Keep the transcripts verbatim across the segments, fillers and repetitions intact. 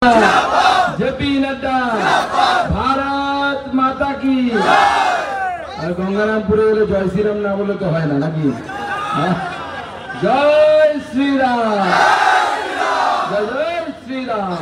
JP Nadda Bharat माता की। और गंगारामपुरे बोले जय श्री राम ना बोले तो है ना नाकि जय श्री राम जय श्री राम।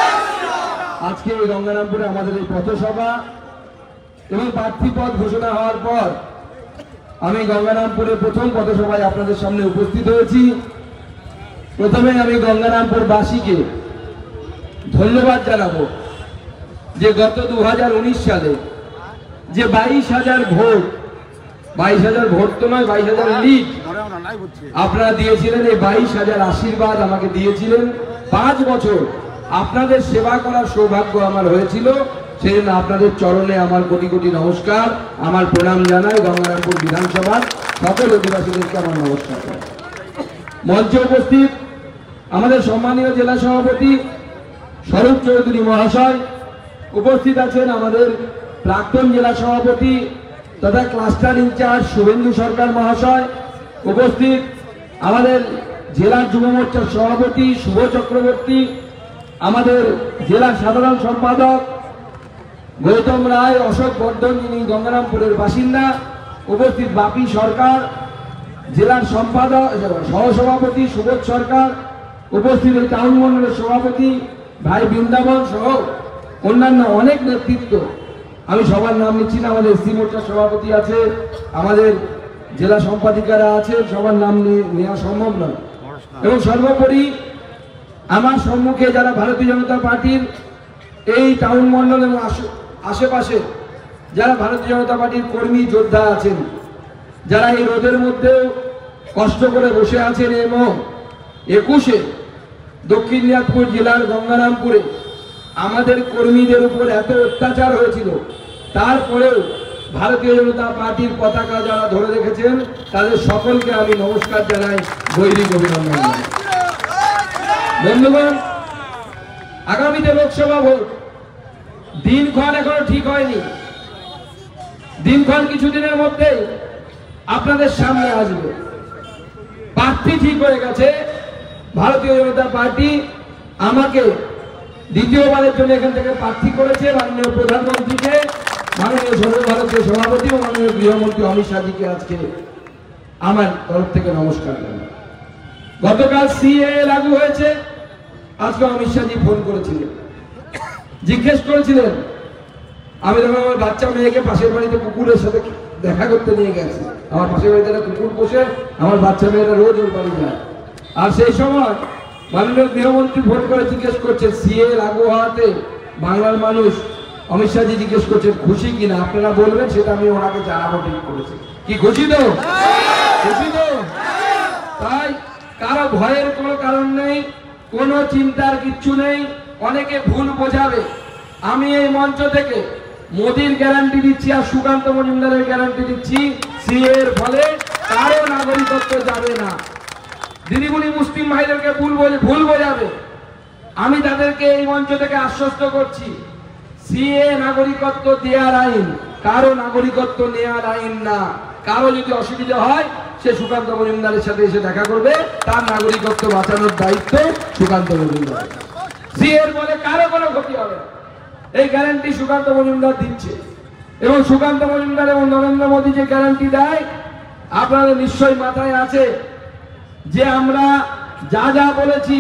आज के गंगारामपुरे हमारे पथसभा এবং প্রার্থী পদ ঘোষণা হওয়ার পর আমি গঙ্গারামপুরে প্রথম পথসভায় আপনাদের সামনে উপস্থিত হয়েছি। প্রথমে আমি গঙ্গারামপুর বাসীকে ধন্যবাদ জানাবো যে গত দু হাজার উনিশ সালে যে বাইশ হাজার ভোট বাইশ হাজার ভোট তো নয় বাইশ হাজার লিড আপনারা দিয়েছিলেন। এই বাইশ হাজার আশীর্বাদ আমাকে দিয়েছিলেন। পাঁচ বছর আপনাদের সেবা করার সৌভাগ্য আমার হয়েছিল। সেজন্য আপনাদের চরণে আমার কোটি কোটি নমস্কার, আমার প্রণাম জানাই। গঙ্গারামপুর বিধানসভার সকল অধিবাসীদেরকে আমার নমস্কার। মঞ্চে উপস্থিত আমাদের সম্মানীয় জেলা সভাপতি স্বরূপ চৌধুরী মহাশয়, উপস্থিত আছেন আমাদের প্রাক্তন জেলা সভাপতি তথা ক্লাস্টার ইনচার্জ শুভেন্দু সরকার মহাশয়, উপস্থিত আমাদের জেলার যুব মোর্চার সভাপতি শুভ চক্রবর্তী, আমাদের জেলা সাধারণ সম্পাদক গৌতম রায়, অশোক বর্ধন যিনি গঙ্গারামপুরের বাসিন্দা, উপস্থিত বাপি সরকার জেলার সম্পাদক সহসভাপতি সুবোধ সরকার, উপস্থিত টাউন মন্ডলের সভাপতি ভাই বৃন্দাবন সহ অন্যান্য অনেক নেতৃত্ব। আমি সবার নাম নিচ্ছি না, আমাদের এসসি মোর্চার সভাপতি আছে, আমাদের জেলা সম্পাদিকারা আছে, সবার নাম নেওয়া সম্ভব নয়। এবং সর্বোপরি আমার সম্মুখে যারা ভারতীয় জনতা পার্টির এই টাউন মন্ডল এবং আশেপাশে যারা ভারতীয় জনতা পার্টির কর্মী যোদ্ধা আছেন, যারা এই রোদের মধ্যেও কষ্ট করে বসে আছেন এবং একুশে দক্ষিণ দিনাজপুর জেলার গঙ্গারামপুরে আমাদের কর্মীদের উপর এত অত্যাচার হয়েছিল, তারপরেও ভারতীয় জনতা পার্টির পতাকা যারা ধরে রেখেছেন তাদের সকলকে আমি নমস্কার জানাই, গৈরিক অভিনন্দন জানাই। বন্ধুগণ, আগামীতে লোকসভা ভোট, দিনক্ষণ এখনো ঠিক হয়নি। দিনক্ষণ কিছুদিনের মধ্যে আপনাদের সামনে আসবে। প্রার্থী ঠিক হয়ে গেছে। ভারতীয় জনতা পার্টি আমাকে দ্বিতীয়বারের জন্য এখান থেকে প্রার্থী করেছে। মাননীয় প্রধানমন্ত্রীকে, মাননীয় সর্বভারতীয় সভাপতি ও মাননীয় গৃহমন্ত্রী অমিত শাহজিকে আজকে আমার তরফ থেকে নমস্কার জানাই। গতকাল সিএ লাগু হয়েছে। আজকে অমিত শাহজি ফোন করেছিলেন, জিজ্ঞেস করেছিলেন। আমি তখন আমার বাচ্চা মেয়েকে পাশের বাড়িতে কুকুরের সাথে দেখা করতে নিয়ে গেছি। আমার পাশের বাড়িতে একটা কুকুর পোষে, আমার বাচ্চা মেয়েরা রোজ ওর বাড়ি যায়। আর সেই সময় মাননীয় গৃহমন্ত্রী ফোন করে জিজ্ঞেস করছে সিএ লাগু হওয়াতে বাংলার মানুষ, অমিত শাহজি জিজ্ঞেস করছেন খুশি কিনা, আপনারা বলবেন, সেটা আমি ওনাকে জানাবো ঠিক করেছি। কি খুশি তো? খুশি তো? তাই কারো ভয়ের কোনো কারণ নেই, কোনো চিন্তার কিচ্ছু নেই। অনেকে ভুল বোঝাবে। আমি এই মঞ্চ থেকে মোদির গ্যারান্টি দিচ্ছি আর সুকান্ত মজুমদারের গ্যারান্টি দিচ্ছি, সিএ এর ফলে কারো নাগরিকত্ব যাবে না। দিদিমণি মুসলিম ভাইদেরকে ভুল ভুল বোঝাবে। আমি তাদেরকে এই মঞ্চ থেকে আশ্বস্ত করছি, সিএ নাগরিকত্ব দেওয়ার আইন, কারো নাগরিকত্ব নেওয়ার আইন না। কারো যদি অসুবিধা হয় সে সুকান্ত মজুমদারের সাথে এসে দেখা করবে, তার নাগরিকত্ব বাঁচানোর দায়িত্ব সুকান্ত মজুমদার। সিএ এর বলে কারো কোনো ক্ষতি হবে না, এই গ্যারান্টি সুকান্ত মজুমদার দিচ্ছে। এবং সুকান্ত মজুমদার এবং নরেন্দ্র মোদী যে গ্যারান্টি দেয়, আপনাদের নিশ্চয়ই মাথায় আছে যে আমরা যা যা বলেছি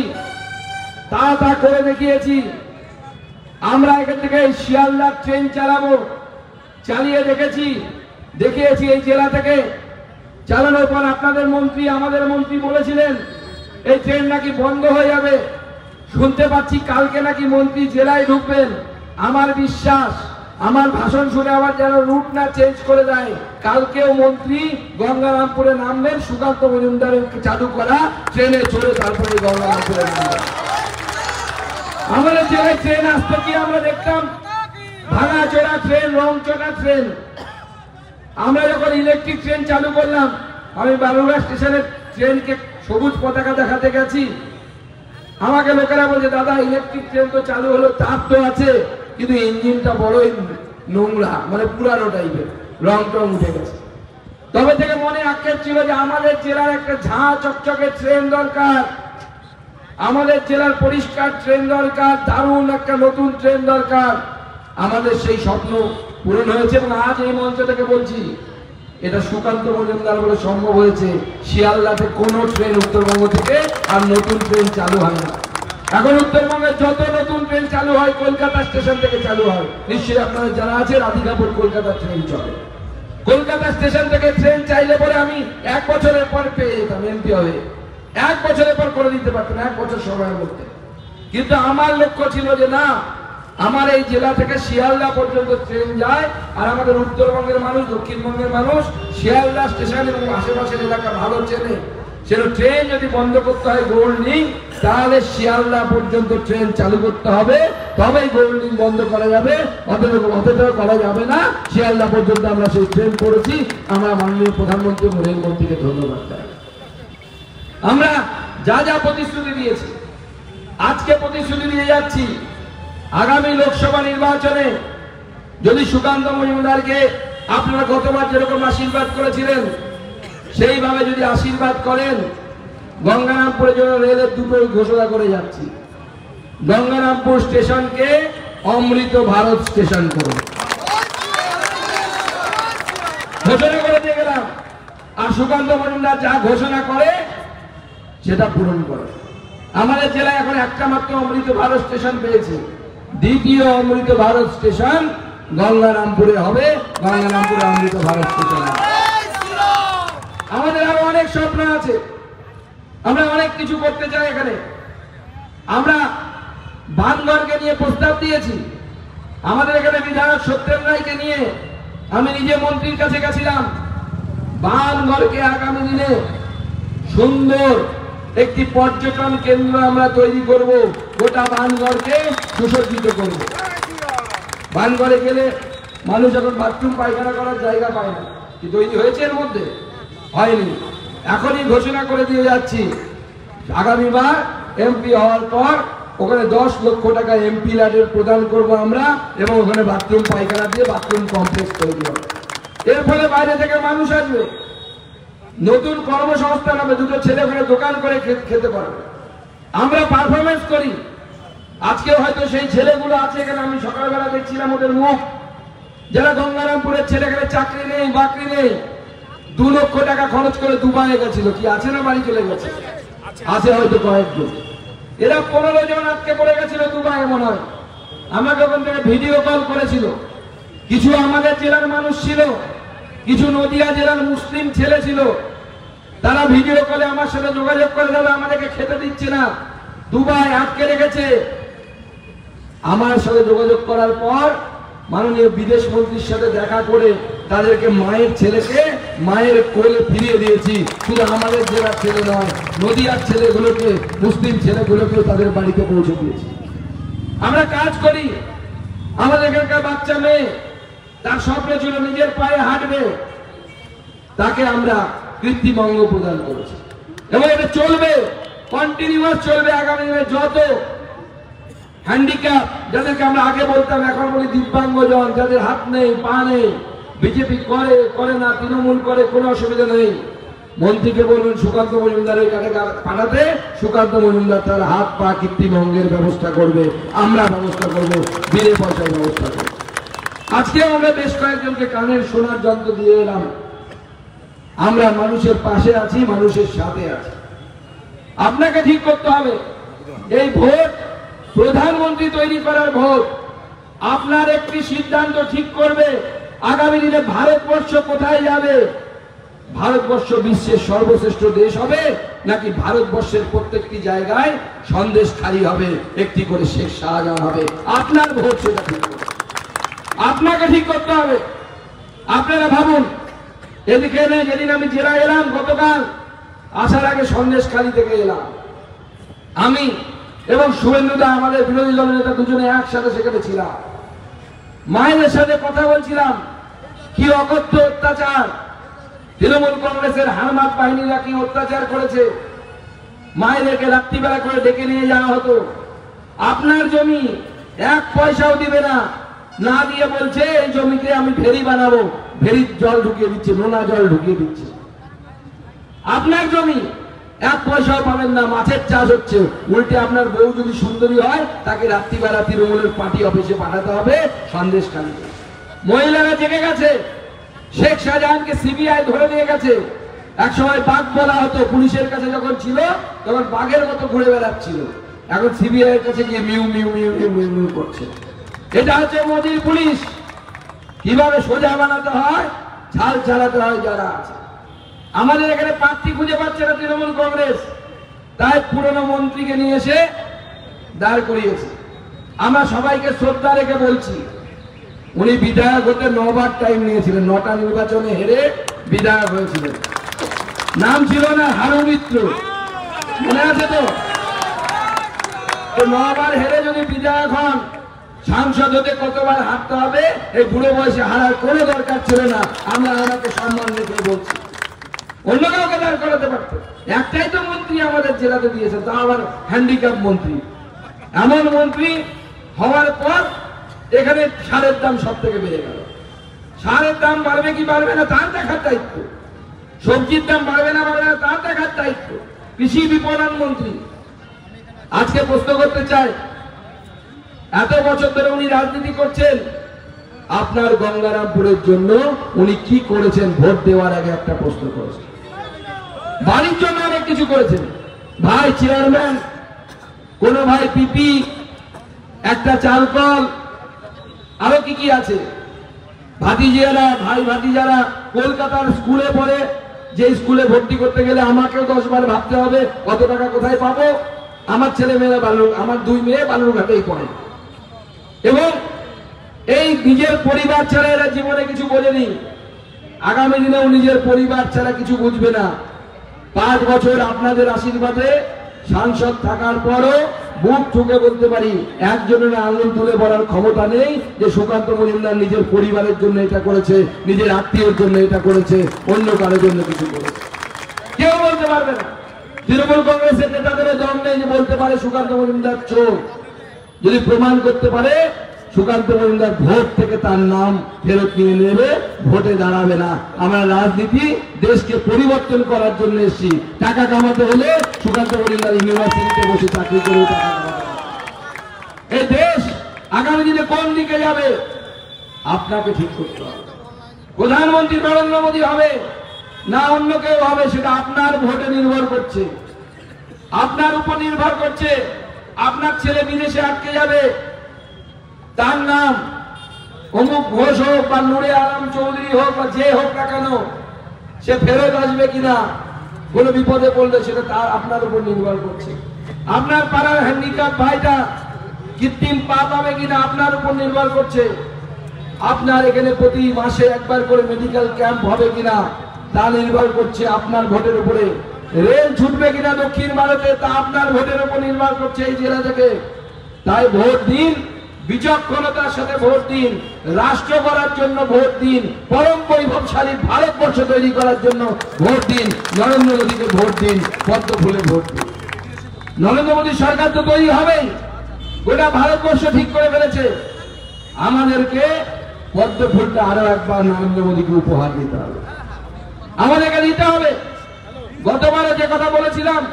তা তা করে দেখিয়েছি। আমরা এখান থেকে শিয়ালদা ট্রেন চালাবো, চালিয়ে দেখেছি, দেখিয়েছি। এই জেলা থেকে চালানোর পর আপনাদের মন্ত্রী, আমাদের মন্ত্রী বলেছিলেন এই ট্রেন নাকি বন্ধ হয়ে যাবে। শুনতে পাচ্ছি কালকে নাকি মন্ত্রী জেলায় ঢুকবেন। আমার বিশ্বাস, আমার ভাষণ শুনে আবার যেন রুট না চেঞ্জ করে দেয়, কালকেও মন্ত্রী গঙ্গারামপুরে নামবেন, সুকান্ত মজুমদারের চালু করা ট্রেনে চড়ে তারপরে গঙ্গারামপুরে নামবেন। আমাদের জেলায় ট্রেন আসতো কি আমরা দেখতাম, ভাঙা চোরা ট্রেন, রং চোরা ট্রেন। আমরা যখন ইলেকট্রিক ট্রেন চালু করলাম, আমি বালুরঘাট স্টেশনের ট্রেনকে সবুজ পতাকা দেখাতে গেছি। আমাকে লোকেরা বলছে দাদা ইলেকট্রিক ট্রেন তো চালু হলো, তার তো আছে, কিন্তু ইঞ্জিনটা বড়ই নোংরা, মানে পুরানো টাইপের, রং টং উঠে গেছে। তবে থেকে মনে আক্ষেপ ছিল যে আমাদের জেলার একটা ঝাঁ চকচকে ট্রেন দরকার। আমাদের জেলার পরিষ্কার ট্রেন দরকার, দারুণ একটা নতুন ট্রেন দরকার। আমাদের সেই স্বপ্ন পূরণ হয়েছে এবং আজ এই মঞ্চ থেকে বলছি, এটা সুকান্ত মজুমদার বলে সম্ভব হয়েছে। শিয়ালদাতে কোনো ট্রেন উত্তরবঙ্গ থেকে আর নতুন ট্রেন চালু হয় না। এখন উত্তরবঙ্গে যত নতুন ট্রেন চালু হয় কলকাতা স্টেশন থেকে চালু হয়। নিশ্চয়ই আপনাদের জানা আছে রাধিকাপুর কলকাতা ট্রেন চলে। কলকাতা স্টেশন থেকে ট্রেন চাইলে পরে আমি এক বছরের পর পেয়ে যেতাম এমপি হবে, এক বছরের পর করে দিতে পারতাম, এক বছর সময়ের মধ্যে। কিন্তু আমার লক্ষ্য ছিল যে না, আমার এই জেলা থেকে শিয়ালদা পর্যন্ত ট্রেন যায়, আর আমাদের উত্তরবঙ্গের মানুষ, দক্ষিণবঙ্গের মানুষ শিয়ালদা স্টেশন এবং আশেপাশের এলাকা ভালো চেনে। সেটা ট্রেন যদি বন্ধ করতে হয় গোল্ডিং, তাহলে শিয়ালদা পর্যন্ত ট্রেন চালু করতে হবে, তবেই গোল্ডিং বন্ধ করা যাবে। অতটা করা যাবে না। শিয়ালদা পর্যন্ত আমরা সেই ট্রেন করেছি। আমরা মাননীয় প্রধানমন্ত্রী এবং রেলমন্ত্রীকে ধন্যবাদ দেয়। আমরা যা যা প্রতিশ্রুতি দিয়েছি, আজকে প্রতিশ্রুতি দিয়ে যাচ্ছি, আগামী লোকসভা নির্বাচনে যদি সুকান্ত মজুমদারকে আপনারা গতবার যেরকম আশীর্বাদ করেছিলেন সেইভাবে যদি আশীর্বাদ করেন, গঙ্গারামপুরের জন্য রেলের দুটো ঘোষণা করে যাচ্ছি। গঙ্গারামপুর স্টেশনকে অমৃত ভারত স্টেশন করুন, ঘোষণা করে দিয়ে গেলাম। আর সুকান্ত মজুমদার যা ঘোষণা করে সেটা পূরণ করে। আমাদের জেলায় এখন একটা মাত্র অমৃত ভারত স্টেশন পেয়েছে, দ্বিতীয় অমৃত ভারত স্টেশন গঙ্গারামপুরে হবে। গঙ্গারামপুরে অমৃত ভারত স্টেশন। আমাদের আরো অনেক স্বপ্ন আছে, আমরা অনেক কিছু করতে চাই এখানে। আমরা বানগড়কে নিয়ে প্রস্তাব দিয়েছি। আমাদের এখানে বিধায়ক সত্যেন রায়কে নিয়ে আমি নিজে মন্ত্রীর কাছে গেছিলাম। বানগড়কে আগামী দিনে সুন্দর একটি পর্যটন কেন্দ্র আমরা তৈরি করব, গোটা বানগড়কে সুসজ্জিত করব। বানগড়ে গেলে মানুষ এখন বাথরুম পায়খানা করার জায়গা পায় না, কি তৈরি হয়েছে এর মধ্যে? হয়নি। এখনই ঘোষণা করে দিয়ে যাচ্ছি, আগামীবার এমপি হওয়ার পর ওখানে দশ লক্ষ টাকা এমপি ল্যাডের প্রদান করব আমরা, এবং ওখানে বাথরুম পায়খানা দিয়ে বাথরুম কমপ্লেক্স তৈরি হবে। এর ফলে বাইরে থেকে মানুষ আসবে, নতুন কর্মসংস্থান হবে, দুটো ছেলে ওখানে দোকান করে খেতে পারবে। আমরা পারফরমেন্স করি। আজকে হয়তো সেই ছেলেগুলো আছে এখানে, আমি সকালবেলা দেখছিলাম ওদের মুখ, যারা গঙ্গারামপুরের ছেলে, এখানে চাকরি নেই, বাকরি নেই, দু লক্ষ টাকা খরচ করে দুবাইয়ে গেছিল। কি আছে না বাড়ি চলে গেছে? আছে হয়তো কয়েকজন। এরা পনেরো জন আটকে পড়ে গেছিল দুবাইয়ে মনে হয়। আমাকে ওখান থেকে ভিডিও কল করেছিল। কিছু আমাদের জেলার মানুষ ছিল, কিছু নদিয়া জেলার মুসলিম ছেলে ছিল। তারা ভিডিও কলে আমার সাথে যোগাযোগ করে, দাদা আমাদেরকে খেতে দিচ্ছে না, দুবাই আটকে রেখেছে। আমার সাথে যোগাযোগ করার পর মাননীয় বিদেশ মন্ত্রীর সাথে দেখা করে তাদেরকে মায়ের ছেলেকে মায়ের কোলে ফিরিয়ে দিয়েছি। শুধু আমাদের জেলার ছেলে নয়, নদিয়ার ছেলেগুলোকে, মুসলিম ছেলেগুলোকে তাদের বাড়িতে পৌঁছে দিয়েছি। আমরা কাজ করি। আমাদের এখানকার বাচ্চা মেয়ে, তার স্বপ্ন ছিল নিজের পায়ে হাঁটবে, তাকে আমরা কৃত্রিম অঙ্গ প্রদান করেছি এবং এটা চলবে, কন্টিনিউয়াস চলবে। আগামী দিনে যত হ্যান্ডিক্যাপ, যাদেরকে আমরা আগে বলতাম এখন বলি দিব্যাঙ্গজন, যাদের হাত নেই পা নেই, বিজেপি করে করে না, তৃণমূল করে, কোনো অসুবিধা নেই। মন্ত্রীকে বলবেন সুকান্ত মজুমদারের কাছে পাঠাতে, সুকান্ত মজুমদার তার হাত পা কৃত্রিম অঙ্গের ব্যবস্থা করবে, আমরা ব্যবস্থা করবো, বিলে পয়সার ব্যবস্থা করবো। আজকে আমরা বেশ কয়েকজনকে কানের শোনার যন্ত্র দিয়ে এলাম। আমরা মানুষের পাশে আছি, মানুষের সাথে আছি। আপনাকে ঠিক করতে হবে, এই ভোট প্রধানমন্ত্রী তৈরি করার ভোট। আপনার একটি সিদ্ধান্ত ঠিক করবে আগামী দিনে ভারতবর্ষ কোথায় যাবে। ভারতবর্ষ বিশ্বের সর্বশ্রেষ্ঠ দেশ হবে, নাকি ভারতবর্ষের প্রত্যেকটি জায়গায় সন্দেশখালী হবে, একটি করে শেখ শাহজাহান হবে। আপনার ভোট সেটা ঠিক করবে, আপনাকে ঠিক করতে হবে। আপনারা ভাবুন, এদিকে নেই, যেদিন আমি জেলা এলাম গতকাল, আসার আগে সন্দেশখালী থেকে এলাম আমি এবং শুভেন্দুদা, আমাদের বিরোধী দলের নেতা, দুজনে একসাথে সেখানে ছিলাম। মায়েদের সাথে কথা বলছিলাম, কি অকথ্য অত্যাচার তৃণমূল কংগ্রেসের হারমাত বাহিনীরা কি অত্যাচার করেছে। মায়েদেরকে রাত্রিবেলা করে ডেকে নিয়ে যাওয়া হতো। আপনার জমি এক পয়সাও দিবে না, না দিয়ে বলছে এই জমিতে আমি ফেরি বানাবো, ফেরির জল ঢুকিয়ে দিচ্ছে, নোনা জল ঢুকিয়ে দিচ্ছে। আপনার জমি এক পয়সাও পাবেন না, মাছের চাষ হচ্ছে। উল্টে আপনার বউ যদি সুন্দরী হয় তাকে রাত্রিবেলা তৃণমূলের পার্টি অফিসে পাঠাতে হবে সন্দেশখালী। মহিলারা জেগে গেছে, শেখ শাহজাহানকে সিবিআই ধরে নিয়ে গেছে। এক সময় বাঘ বলা হতো, পুলিশের কাছে যখন ছিল তখন বাঘের মতো ঘুরে বেড়াচ্ছিল, এখন সিবিআই এর কাছে গিয়ে meow meow meow meow meow meow করছে। এটা হচ্ছে মোদির পুলিশ। কিভাবে সোজা বানাতে হয়, ছাল চালাতে হয় যারা আছে। আমাদের এখানে প্রার্থী খুঁজে পাচ্ছে না তৃণমূল কংগ্রেস, তাই পুরনো মন্ত্রীকে নিয়ে এসে দাঁড় করিয়েছে। আমরা সবাইকে শ্রদ্ধা রেখে বলছি, উনি বিধায়ক হতে নবার টাইম নিয়েছিলেন, নটা নির্বাচনে হেরে বিধায়ক হয়েছিলেন। নাম ছিল না হারু মিত্র, মনে আছে তো? নবার হেরে যদি বিধায়ক হন, সাংসদ হতে কতবার হারতে হবে, এই বুড়ো বয়সে হারার কোনো দরকার ছিল না। আমরা আমাকে সম্মান রেখে বলছি, অন্য কাউকে দাঁড় করাতে পারতো। একটাই তো মন্ত্রী আমাদের জেলাতে দিয়েছে, তা আবার হ্যান্ডিক্যাপ মন্ত্রী। এমন মন্ত্রী হওয়ার পর এখানে সারের দাম সব থেকে বেড়ে গেল। সারের দাম বাড়বে কি বাড়বে না তার দেখার দায়িত্ব, সবজির দাম বাড়বে না বাড়বে না তার দেখার দায়িত্ব কৃষি বিপণন মন্ত্রী। আজকে প্রশ্ন করতে চাই, এত বছর ধরে উনি রাজনীতি করছেন, আপনার গঙ্গারামপুরের জন্য উনি কি করেছেন? ভোট দেওয়ার আগে একটা প্রশ্ন করেছেন। বাড়ির জন্য অনেক কিছু করেছেন, ভাই চেয়ারম্যান, কোন ভাই পিপি, একটা চাল কল, আরো কি কি আছে। ভাতিজিয়ারা, ভাই ভাতিজারা কলকাতার স্কুলে পড়ে, যে স্কুলে ভর্তি করতে গেলে আমাকেও দশ বার ভাবতে হবে কত টাকা কোথায় পাবো। আমার ছেলে মেয়েরা বালুর, আমার দুই মেয়ে বালুরঘাটেই পড়ে, এবং এই নিজের পরিবার ছাড়া এরা জীবনে কিছু বোঝেনি। আগামী দিনেও নিজের পরিবার ছাড়া কিছু বুঝবে না। পাঁচ বছর আপনাদের আশীর্বাদে সাংসদ থাকার পরও বুক ঠুকে বলতে পারি, একজনের আঙুল তুলে বলার ক্ষমতা নেই যে সুকান্ত মজুমদার নিজের পরিবারের জন্য এটা করেছে, নিজের আত্মীয়ের জন্য এটা করেছে, অন্য কারোর জন্য কিছু করেছে। কেউ বলতে পারবে না। তৃণমূল কংগ্রেসের নেতাদের দম নেই যে বলতে পারে সুকান্ত মজুমদার চোর। যদি প্রমাণ করতে পারে সুকান্ত মজুমদার ভোট থেকে তার নাম ফেরত নিয়ে নেবে, ভোটে দাঁড়াবে না। আমরা রাজনীতি দেশকে পরিবর্তন করার জন্য এসেছি। টাকা কামাতে হলে সুকান্ত মজুমদার ইউনিভার্সিটিতে বসে চাকরি করে টাকা কামাতে হবে। এই দেশ আগামী দিনে কোন দিকে যাবে আপনাকে ঠিক করতে হবে। প্রধানমন্ত্রী নরেন্দ্র মোদী হবে না অন্য কেউ হবে, সেটা আপনার ভোটে নির্ভর করছে, আপনার উপর নির্ভর করছে। আপনার ছেলে বিদেশে আটকে যাবে, তার নাম অমুক ঘোষ হোক বা নুরে আলম চৌধুরী হোক বা যে হোক না কেন, সে ফেরত আসবে কিনা, কোন বিপদে পড়লে সেটা তার আপনার উপর নির্ভর করছে। আপনার পাড়ার হ্যান্ডিক্যাপ ভাইটা কৃত্রিম পা পাবে কিনা আপনার উপর নির্ভর করছে। আপনার এখানে প্রতি মাসে একবার করে মেডিকেল ক্যাম্প হবে কিনা তা নির্ভর করছে আপনার ভোটের উপরে। রেল ছুটবে কিনা দক্ষিণ ভারতে তা আপনার ভোটের উপর নির্ভর করছে এই জেলা থেকে। তাই ভোট দিন, বিচক্ষণতার সাথে ভোট দিন, রাষ্ট্র করার জন্য ভোট দিন, পরম বৈভবশালী ভারতবর্ষ তৈরি করার জন্য ভোট দিন, নরেন্দ্র মোদীকে ভোট দিন, পদ্ম ফুলে ভোট দিন। নরেন্দ্র মোদী সরকার তো তৈরি হবেই, গোটা ভারতবর্ষ ঠিক করে ফেলেছে। আমাদেরকে পদ্ম ফুলটা আরো একবার নরেন্দ্র মোদীকে উপহার দিতে হবে, আমাদেরকে দিতে হবে। গতবারে যে কথা বলেছিলাম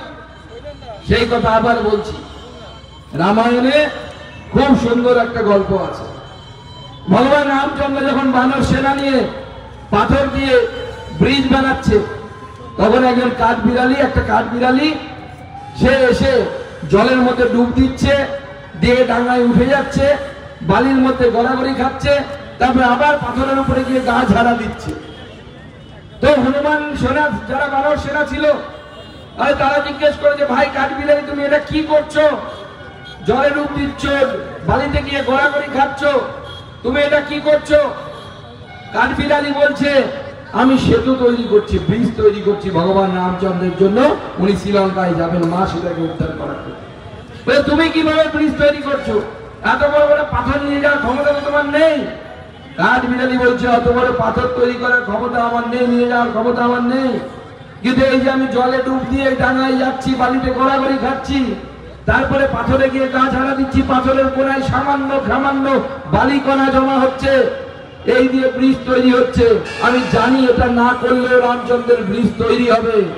সেই কথা আবার বলছি। রামায়ণে খুব সুন্দর একটা গল্প আছে। ভগবান রামচন্দ্র যখন বানর সেনা নিয়ে পাথর দিয়ে ব্রিজ বানাচ্ছে, তখন একজন কাঠ বিড়ালি, একটা কাঠ বিড়ালি সে এসে জলের মধ্যে ডুব দিচ্ছে, দিয়ে ডাঙায় উঠে যাচ্ছে, বালির মধ্যে গড়াগড়ি খাচ্ছে, তারপরে আবার পাথরের উপরে গিয়ে গা ঝাড়া দিচ্ছে। তো হনুমান সেনা, যারা বানর সেনা ছিল, আর তারা জিজ্ঞেস করে যে ভাই কাঠ বিড়ালি তুমি এটা কি করছো? জলে ডুব দিচ্ছ, বালিতে গিয়ে গড়াগড়ি খাচ্ছ, তুমি এটা কি করছো? কাঠবিড়ালি বলছে আমি সেতু তৈরি করছি, ব্রিজ তৈরি করছি ভগবান রামচন্দ্রের জন্য, উনি শ্রীলঙ্কায় যাবেন মা সীতাকে উদ্ধার করার জন্য। তুমি কিভাবে ব্রিজ তৈরি করছো? এত বড় বড় পাথর নিয়ে যাওয়ার ক্ষমতা তো তোমার নেই। কাঠবিড়ালি বলছে অত বড় পাথর তৈরি করার ক্ষমতা আমার নেই, নিয়ে যাওয়ার ক্ষমতা আমার নেই, কিন্তু এই যে আমি জলে ডুব দিয়ে ডাঙায় যাচ্ছি, বালিতে গড়াগড়ি খাচ্ছি, তারপরে পাথরে গিয়ে গা ঝাড়া দিচ্ছি, পাথরের কোনায় সামান্য সামান্য বালিকণা জমা হচ্ছে, এই দিয়ে ব্রিজ তৈরি হচ্ছে। আমি জানি এটা না করলেও রামচন্দ্রের ব্রিজ তৈরি হবে,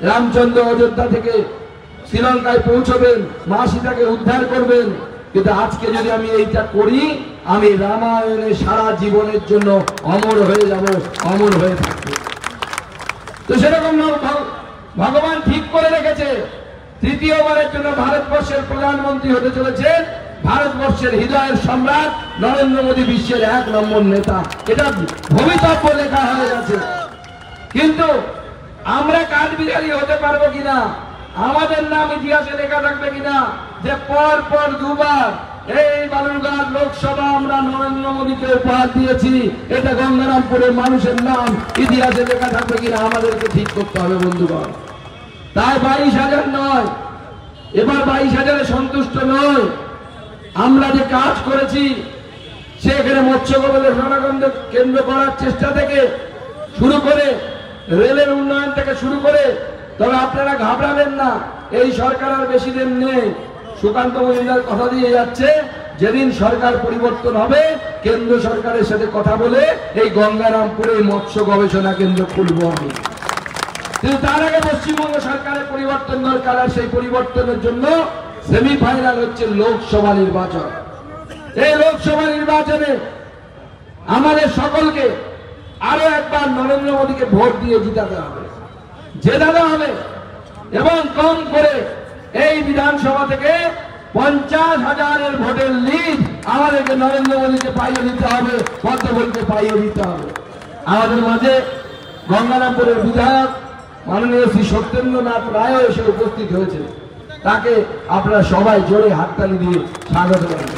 রামচন্দ্র অযোধ্যা থেকে শ্রীলঙ্কায় পৌঁছবেন, মা সীতাকে উদ্ধার করবেন। কিন্তু আজকে যদি আমি এইটা করি, আমি রামায়ণে সারা জীবনের জন্য অমর হয়ে যাব, অমর হয়ে থাকবো। তো সেরকম ভগবান ঠিক করে রেখেছে, তৃতীয়বারের জন্য ভারতবর্ষের প্রধানমন্ত্রী হতে চলেছেন ভারতবর্ষের হৃদয়ের সম্রাট নরেন্দ্র মোদী, বিশ্বের এক নম্বর নেতা। এটা ভবিতব্য লেখা হয়ে গেছে। কিন্তু আমরা কাঠবিড়ালি হতে পারবো কিনা, আমাদের নাম ইতিহাসে লেখা থাকবে কিনা যে পর পর দুবার এই বালুরঘাট লোকসভা আমরা নরেন্দ্র মোদীকে উপহার দিয়েছি, এটা গঙ্গারামপুরের মানুষের নাম ইতিহাসে লেখা থাকবে কিনা আমাদেরকে ঠিক করতে হবে বন্ধুগণ। তাই বাইশ হাজার নয়, এবার বাইশ হাজারে সন্তুষ্ট নয়। আমরা যে কাজ করেছি সেখানে মৎস্য গবেষণা কেন্দ্র করার চেষ্টা থেকে শুরু করে রেলের উন্নয়ন থেকে শুরু করে, তবে আপনারা ঘাবড়াবেন না, এই সরকার আর বেশি দিন নেই। সুকান্ত মজুমদার কথা দিয়ে যাচ্ছে, যেদিন সরকার পরিবর্তন হবে কেন্দ্র সরকারের সাথে কথা বলে এই গঙ্গারামপুরে মৎস্য গবেষণা কেন্দ্র খুলবো আমি। কিন্তু তার আগে পশ্চিমবঙ্গ সরকারের পরিবর্তন দরকার, আর সেই পরিবর্তনের জন্য সেমিফাইনাল হচ্ছে লোকসভা নির্বাচন। এই লোকসভা নির্বাচনে আমাদের সকলকে আরো একবার নরেন্দ্র মোদীকে ভোট দিয়ে জিতাতে হবে, জেতাতে হবে, এবং কম করে এই বিধানসভা থেকে পঞ্চাশ হাজারের ভোটের লিড আমাদেরকে নরেন্দ্র মোদীকে পাইয়ে দিতে হবে, পদ্মফুলকে পাইয়ে দিতে হবে। আমাদের মাঝে গঙ্গারামপুরের বিধায়ক মাননীয় শ্রী সত্যেন্দ্রনাথ রায় এসে উপস্থিত হয়েছে, তাকে আপনারা সবাই জোরে হাততালি দিয়ে স্বাগত জানাবেন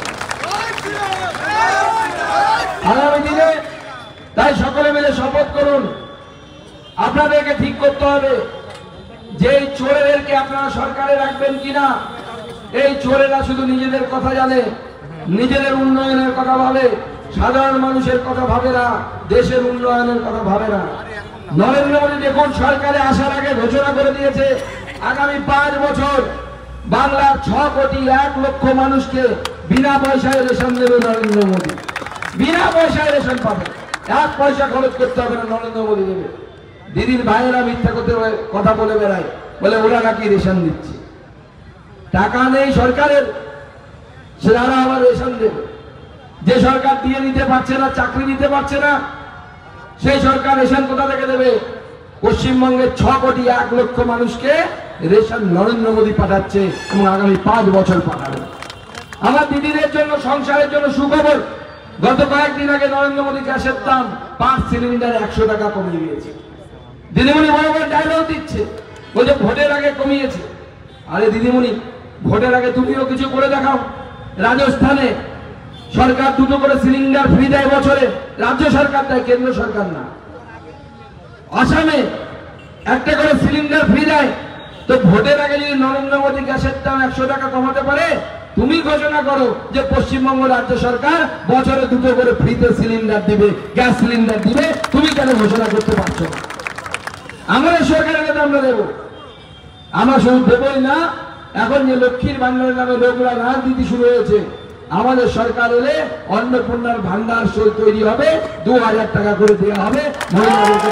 আগামী দিনে। তাই সকলে মিলে শপথ করুন, আপনাদেরকে ঠিক করতে হবে যে এই চোরেদেরকে আপনারা সরকারে রাখবেন কিনা। এই চোরেরা শুধু নিজেদের কথা জানে, নিজেদের উন্নয়নের কথা ভাবে, সাধারণ মানুষের কথা ভাবে না, দেশের উন্নয়নের কথা ভাবে না। নরেন্দ্র মোদী দেখুন সরকারে আসার আগে ঘোষণা করে দিয়েছে আগামী পাঁচ বছর বাংলার ছ কোটি এক লক্ষ মানুষকে বিনা পয়সায় রেশন দেবে নরেন্দ্র মোদী। বিনা পয়সায় রেশন পাবে, এক পয়সা খরচ করতে হবে না, নরেন্দ্র মোদী দেবে। দিদির ভাইয়েরা মিথ্যা কথা বলে বেড়ায়, বলে ওরা নাকি রেশন দিচ্ছে। টাকা নেই সরকারের, সেরা আবার রেশন দেবে। যে সরকার দিয়ে দিতে পারছে না, চাকরি দিতে পারছে না, সেই সরকার রেশন কোথা থেকে দেবে? পশ্চিমবঙ্গের ছ কোটি এক লক্ষ মানুষকে রেশন নরেন্দ্র মোদী পাঠাচ্ছে এবং আগামী পাঁচ বছর পাঠাবে। আমার দিদিদের জন্য, সংসারের জন্য সুখবর, গত কয়েকদিন আগে নরেন্দ্র মোদী গ্যাসের দাম পাঁচ সিলিন্ডার একশো টাকা কমিয়ে দিয়েছে। দিদিমণি বড় বড় ডায়লগ দিচ্ছে, বলছে ভোটের আগে কমিয়েছে। আরে দিদিমণি, ভোটের আগে তুমিও কিছু করে দেখাও। রাজস্থানে সরকার দুটো করে সিলিন্ডার ফ্রি দেয় বছরে, রাজ্য সরকার দেয়, কেন্দ্র সরকার না। আসামে একটা করে সিলিন্ডার ফ্রি দেয়। তো ভোটের আগে যদি নরেন্দ্র মোদী গ্যাসের দাম একশো টাকা কমাতে পারে, তুমি ঘোষণা করো যে পশ্চিমবঙ্গ রাজ্য সরকার বছরে দুটো করে ফ্রিতে সিলিন্ডার দিবে, গ্যাস সিলিন্ডার দিবে। তুমি কেন ঘোষণা করতে পারছো না? আমাদের সরকারের কাছে আমরা দেবো। আমরা শুধু দেবই না, এখন যে লক্ষ্মীর ভান্ডারের নামে লোকরা রাজনীতি শুরু হয়েছে, আমাদের সরকার এলে অন্নপূর্ণার ভান্ডার তৈরি হবে, দু হাজার টাকা করে দেওয়া হবে মহিলাদেরকে।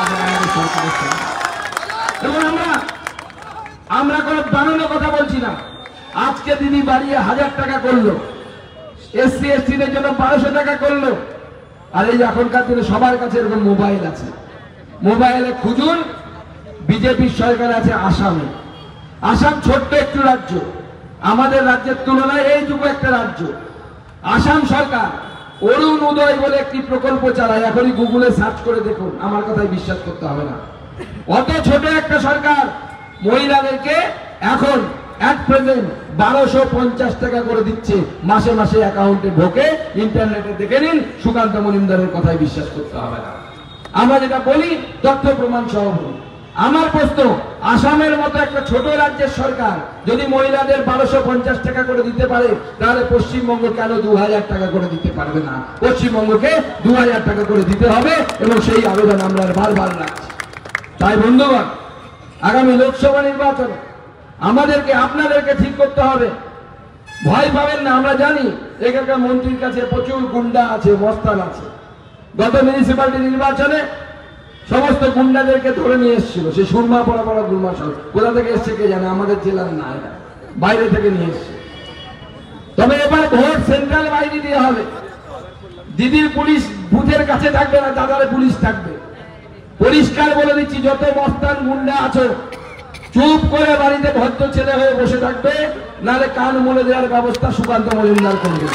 এবং আমরা আমরা কোনো বানানো কথা বলছি না। আজকে দিদি বাড়িয়ে হাজার টাকা করলো, এসসি এসটিদের জন্য বারোশো টাকা করলো। আর এই এখনকার দিনে সবার কাছে এরকম মোবাইল আছে, মোবাইলে খুঁজুন বিজেপির সরকার আছে আসামে। আসাম ছোট্ট একটু রাজ্য, আমাদের রাজ্যের তুলনায় এইটুকু একটা রাজ্য। আসাম সরকার অরুণ উদয় বলে একটি প্রকল্প চালায়, এখনই গুগলে সার্চ করে দেখুন, আমার কথায় বিশ্বাস করতে হবে না। অত ছোট একটা সরকার মহিলাদেরকে এখন এক প্রেজেন্ট বারোশো পঞ্চাশ টাকা করে দিচ্ছে মাসে মাসে অ্যাকাউন্টে ঢোকে। ইন্টারনেটে দেখে নিন, সুকান্ত মজুমদারের কথায় বিশ্বাস করতে হবে না। আমরা যেটা বলি তথ্য প্রমাণ সহ বলি। আমার প্রশ্ন, আসামের মতো একটা ছোট রাজ্যের সরকার যদি মহিলাদের বারোশো পঞ্চাশ টাকা করে দিতে পারে, তাহলে পশ্চিমবঙ্গ কেন দু হাজার টাকা করে দিতে পারবে না? পশ্চিমবঙ্গকে দু হাজার টাকা করে দিতে হবে এবং সেই আবেদন আমরা বারবার রাখছি। তাই বন্ধুগণ, আগামী লোকসভা নির্বাচনে আমাদেরকে আপনাদেরকে ঠিক করতে হবে। ভয় পাবেন না, আমরা জানি এখানকার মন্ত্রীর কাছে প্রচুর গুন্ডা আছে, মস্তান আছে। গত মিউনিসিপ্যালিটি নির্বাচনে সমস্ত গুন্ডাদেরকে ধরে নিয়ে এসেছিল, সে সুরমা পড়া পড়া গুরমা সব কোথা থেকে এসছে কে জানে, আমাদের জেলার না, এটা বাইরে থেকে নিয়ে এসছে। তবে এবার ভোট সেন্ট্রাল বাইরে দিয়ে হবে। দিদির পুলিশ বুথের কাছে থাকবে না, দাদার পুলিশ থাকবে। পরিষ্কার বলে দিচ্ছি, যত মস্তান গুন্ডা আছো চুপ করে বাড়িতে ভদ্র ছেলে হয়ে বসে থাকবে, নাহলে কান মলে দেওয়ার ব্যবস্থা সুকান্ত মজুমদার করবে,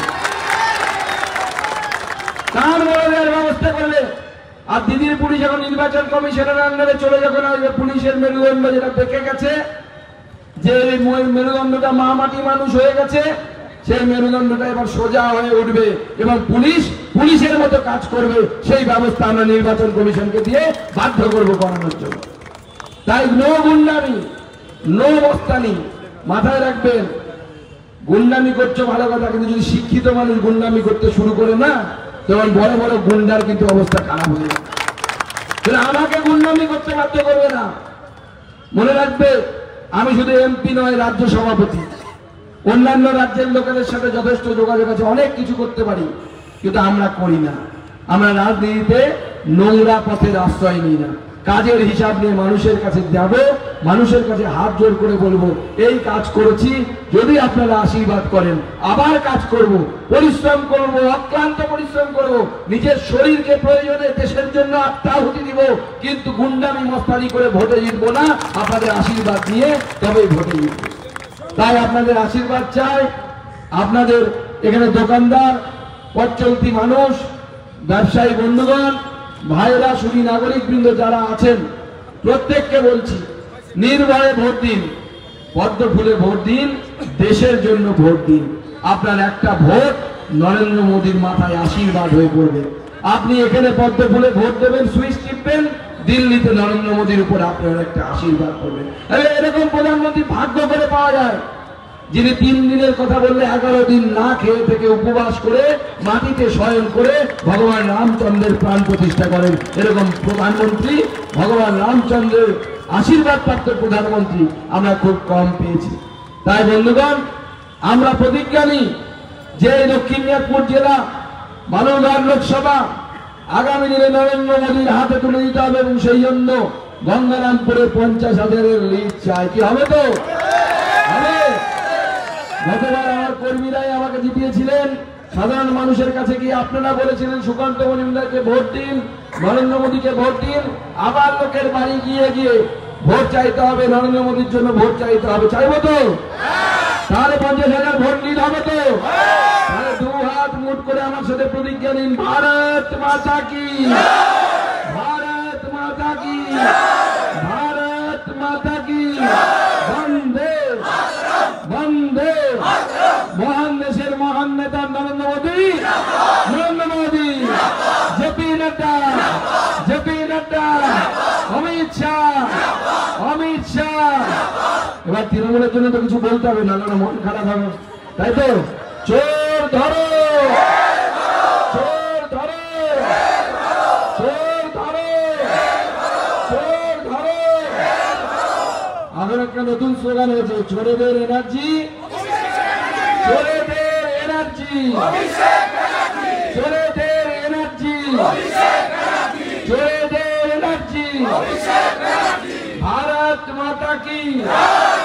কান মলে দেওয়ার ব্যবস্থা করবে। আর দিদির পুলিশ এখন নির্বাচন কমিশনের আন্ডারে চলে যখন আসবে, পুলিশের মেরুদণ্ড যেটা দেখে গেছে যে মেরুদণ্ডটা মা মাটি মানুষ হয়ে গেছে, সেই মেরুদণ্ডটা এবার সোজা হয়ে উঠবে এবং পুলিশ পুলিশের মতো কাজ করবে। সেই ব্যবস্থা আমরা নির্বাচন কমিশনকে দিয়ে বাধ্য করবো করানোর জন্য। তাই নো গুন্ডামি, নো মস্তানি, মাথায় রাখবেন। গুন্ডামি করছো ভালো কথা, কিন্তু যদি শিক্ষিত মানুষ গুন্ডামি করতে শুরু করে না, তখন বড় বড় গুন্ডার কিন্তু অবস্থা খারাপ হয়ে যাবে। আমাকে গুন্ডামি করতে বাধ্য করবে না। মনে রাখবে, আমি শুধু এমপি নয়, রাজ্য সভাপতি। অন্যান্য রাজ্যের লোকেদের সাথে যথেষ্ট যোগাযোগ আছে, অনেক কিছু করতে পারি, কিন্তু আমরা করি না। আমরা রাজনীতিতে নোংরা পথের আশ্রয় নিই না। কাজের হিসাব নিয়ে মানুষের কাছে যাব, মানুষের কাছে হাত জোর করে বলবো এই কাজ করেছি, যদি আপনারা আশীর্বাদ করেন আবার কাজ করব, পরিশ্রম করব, অক্লান্ত পরিশ্রম করব, নিজের শরীরকে প্রয়োজনে দেশের জন্য আত্মাহুতি দিব, কিন্তু গুন্ডামি মস্তানি করে ভোটে জিতবো না। আপনাদের আশীর্বাদ নিয়ে তবেই ভোটে জিতবো। তাই আপনাদের আশীর্বাদ চাই। আপনাদের এখানে দোকানদার, পথ চলতি মানুষ, ব্যবসায়ী বন্ধুগণ, ভাইরা, সুধী নাগরিক বৃন্দ যারা আছেন, প্রত্যেককে বলছি নির্ভয়ে ভোট দিন, পদ্ম ফুলে ভোট দিন, দেশের জন্য ভোট দিন। আপনার একটা ভোট নরেন্দ্র মোদীর মাথায় আশীর্বাদ হয়ে পড়বে। আপনি এখানে পদ্ম ফুলে ভোট দেবেন, সুইচ টিপবেন, দিল্লিতে নরেন্দ্র মোদীর উপর আপনার একটা আশীর্বাদ করবেন। এরকম প্রধানমন্ত্রী ভাগ্য করে পাওয়া যায়, যিনি তিন দিনের কথা বললে এগারো দিন না খেয়ে থেকে উপবাস করে মাটিতে শয়ন করে ভগবান রামচন্দ্রের প্রাণ প্রতিষ্ঠা করেন। এরকম প্রধানমন্ত্রী, ভগবান রামচন্দ্রের আশীর্বাদ প্রাপ্ত প্রধানমন্ত্রী আমরা খুব কম পেয়েছি। তাই বন্ধুগণ, আমরা প্রতিজ্ঞা নিই যে দক্ষিণ দিনাজপুর জেলা বালুরঘাট লোকসভা আগামী দিনে নরেন্দ্র মোদীর হাতে তুলে দিতে হবে, এবং সেই জন্য গঙ্গারামপুরে পঞ্চাশ হাজারের লিড চাই। কি হবে? তো হবে। গতবার আমার কর্মীরাই আমাকে জিতিয়েছিলেন। সাধারণ মানুষের কাছে গিয়ে আপনারা বলেছিলেন সুকান্ত মজুমদারকে ভোট দিন, নরেন্দ্র মোদীকে ভোট দিন। আবার লোকের বাড়ি গিয়ে গিয়ে ভোট চাইতে হবে, নরেন্দ্র মোদীর জন্য ভোট চাইতে হবে। চাইবো তো? তাহলে পঞ্চাশ হাজার ভোট নিতে হবে তো? তাহলে দু হাত মুঠ করে আমার সাথে প্রতিজ্ঞা নিন, ভারত মাতা কি, ভারত মাতা কি, ভারত মাতা কি, বন্দে বন্দে। মহান দেশের মহান নেতা নরেন্দ্র মোদী, নরেন্দ্র মোদী, জেপি নাড্ডা, জেপি নাড্ডা, অমিত শাহ, অমিত শাহ। এবার তৃণমূলের জন্য তো কিছু বলতে হবে না, না মন খারাপ হবে, তাই তো? চোর ধরো, চোর ধরো, চোর ধরো, চোর ধরো। আবার একটা নতুন স্লোগান হয়েছে, চোরেদের এনার্জি, চোরেদের এনার্জি, চোরেদের এনার্জি, চোরেদের এনার্জি। ভারত মাতা কি।